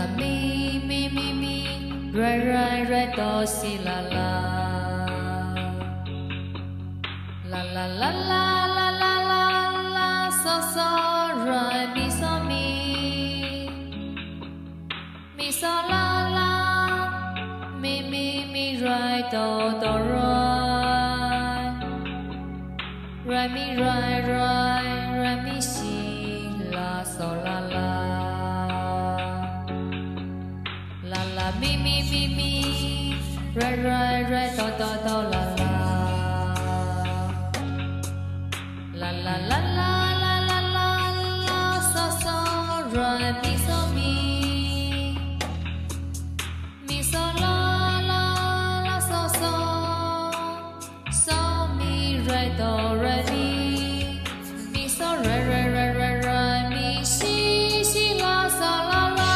咪咪咪咪，瑞瑞瑞哆西啦啦，啦啦啦啦啦啦啦啦，嗦嗦瑞咪嗦咪，咪嗦啦啦，咪咪咪瑞哆哆瑞，瑞咪瑞瑞瑞咪西啦嗦啦啦。咪咪咪咪，瑞瑞瑞哆哆哆啦啦，啦啦啦啦啦啦啦啦，嗦嗦瑞咪嗦咪，咪嗦啦啦啦嗦嗦，嗦咪瑞哆瑞咪，咪嗦瑞瑞瑞瑞瑞咪西西啦嗦啦啦。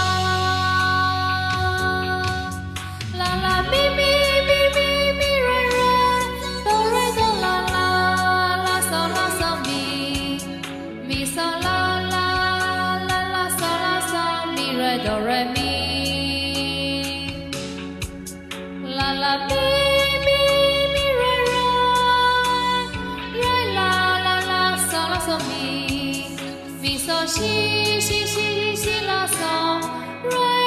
咪咪咪咪咪瑞瑞哆瑞哆啦啦啦嗦啦嗦咪咪嗦啦啦啦啦嗦啦嗦咪瑞哆瑞咪啦啦咪咪咪瑞瑞瑞啦啦啦嗦啦嗦咪咪嗦西西西西啦嗦瑞。